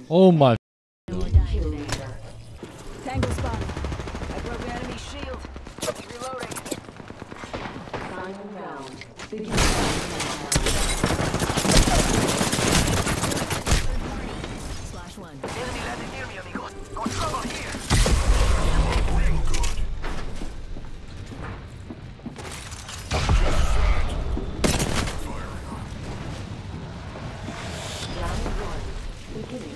Oh my. Tango spotted. I broke an enemy shield. Reloading. Final round. Begin. Slash one. Enemy landed near me, amigos. Got trouble here. Round one. Beginning.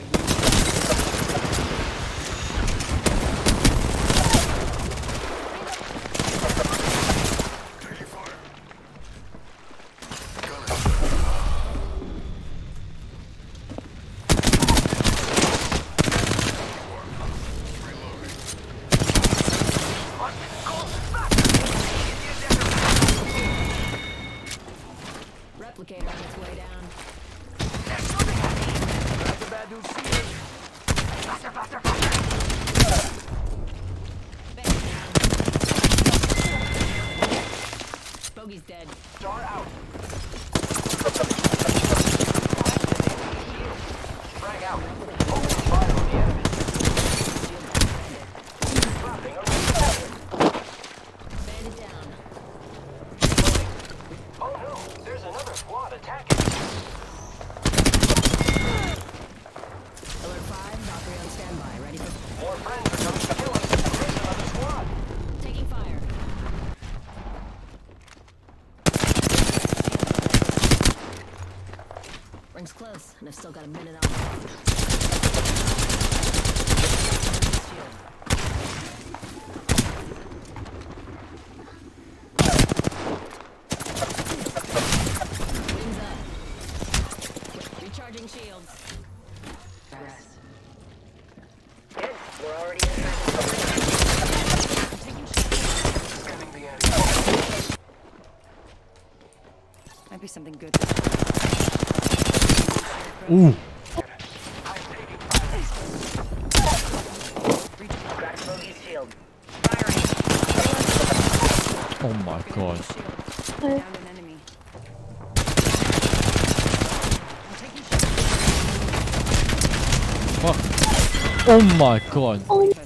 Replicator on its way down. That's a bad dude. Faster, faster, faster. Bogey's dead. Star out. Frag out. Open fire on the enemy. Dropping over the Bandit down. Oh no, there's another squad attacking. Alert 5, Valkyrie on standby. Ready for... More friends are coming to kill us. There's another squad. Taking fire. Ring's close, and I've still got a minute on. Wings up. Recharging shields. Rest. Yes, we're already in. Scanning the area. Might be something good. Ooh. I'm taking fire. Crack Bogey's shield. Firing. Oh my god. Found an enemy. I'm taking Fuck. Oh my god.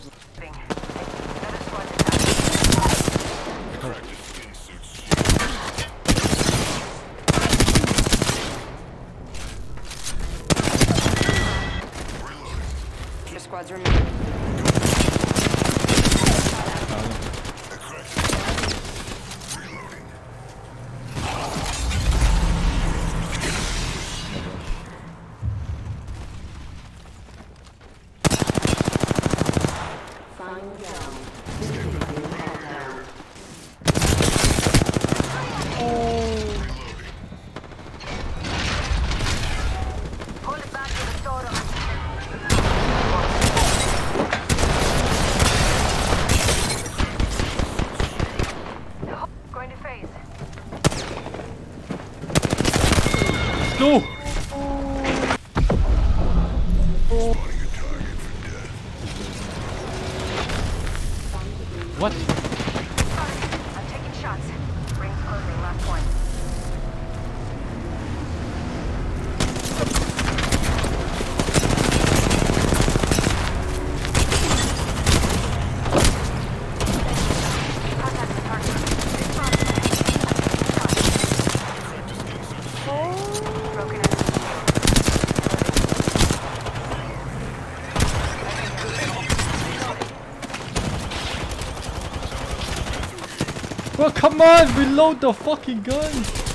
Your squads remaining. Final round. Beginning countdown. Hold it back to the Toro. Going to phase. No. What? I'm taking shots. Rings closing, last point. Contact the target. Broken enemy. Bro, come on, reload the fucking gun.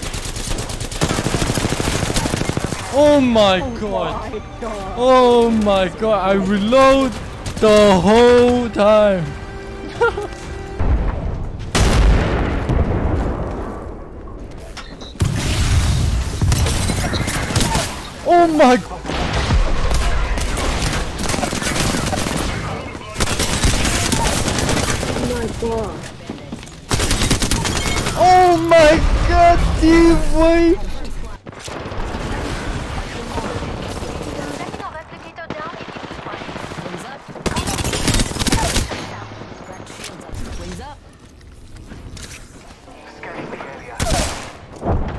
Oh my god. Oh my god, I reload the whole time. Oh my god. Oh my god, dude, wait. Second replicator down if you need one. Wings up. Cracked shields up. Wings up. Scanning the area.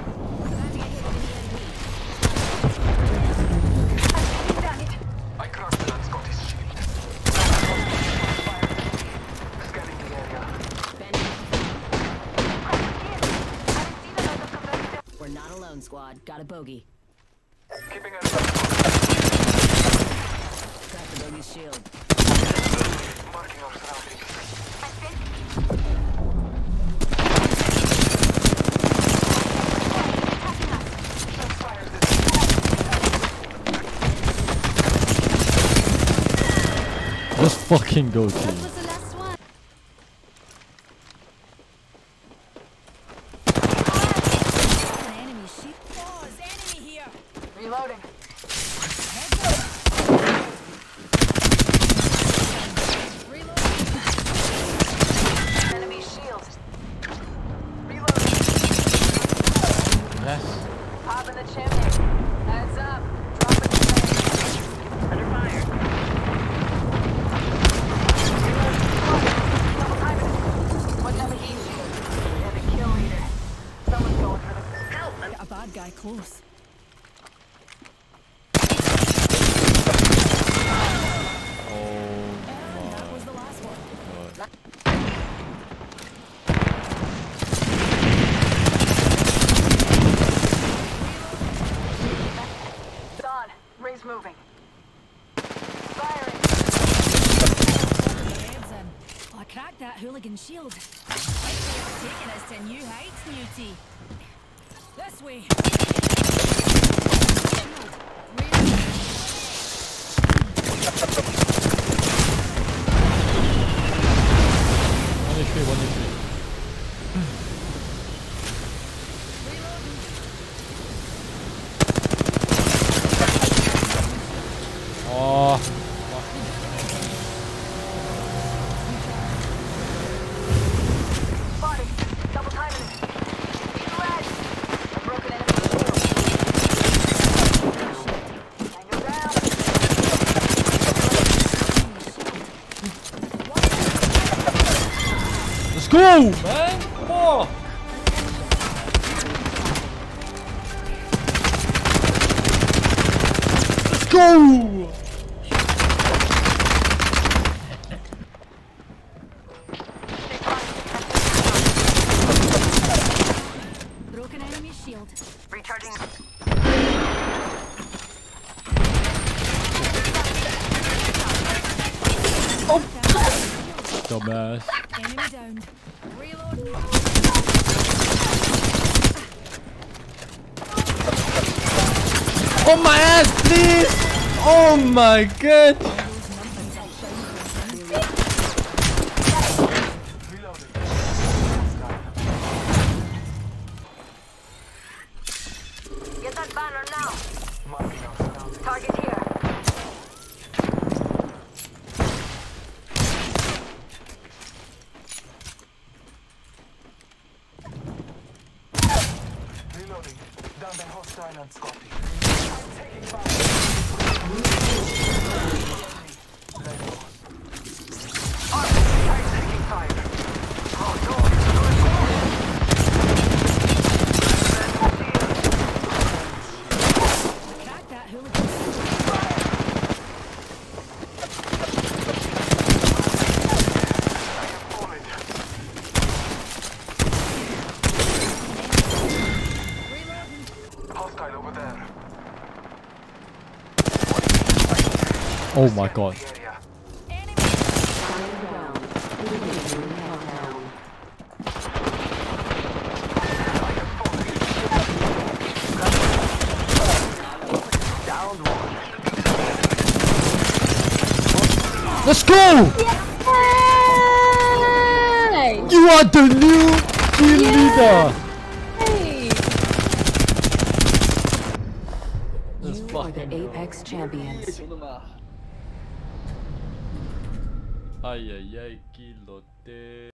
I cracked squad. Got a bogey. Keeping it. Crack the bogey's shield. Marking our surroundings. Let's fucking go, That team. was the last one. An enemy sheep. Oh, there's enemy here. Reloading. Enemy shield. Reloading. Yes. Pop in the chimney. Heads up. Drop in the chimney. Under fire. Double timing. Wouldn't have a heat shield. We have a kill leader. Someone's going for the help. A bad guy close. That was the last one. Done. Rings moving. Firing. Heads in. Oh, I cracked that hooligan shield. Taking us to new heights, Newty. This way. One HP, one HP. Oh, Body. Double timing it. Red. Broken enemy shield. Hang around. let's go, man. Come on. Let's go. Broken enemy shield. Recharging. Dumbass. Enemy down. Reload. Oh my ass, please. Oh my god. Reloading. Get that banner now. Marking our surroundings. Target here. Reloading. Down by hostile and Scotty. I'm taking fire. I'm taking fire. Oh no. Crack that hooligan. Hostile over there. Oh my god. The area. Enemy. Fire ground. Beginning countdown. Down one. Let's go. You are the new team leader. Let's You are the fucking go. Apex champions. Ay, ay, ay, kilote.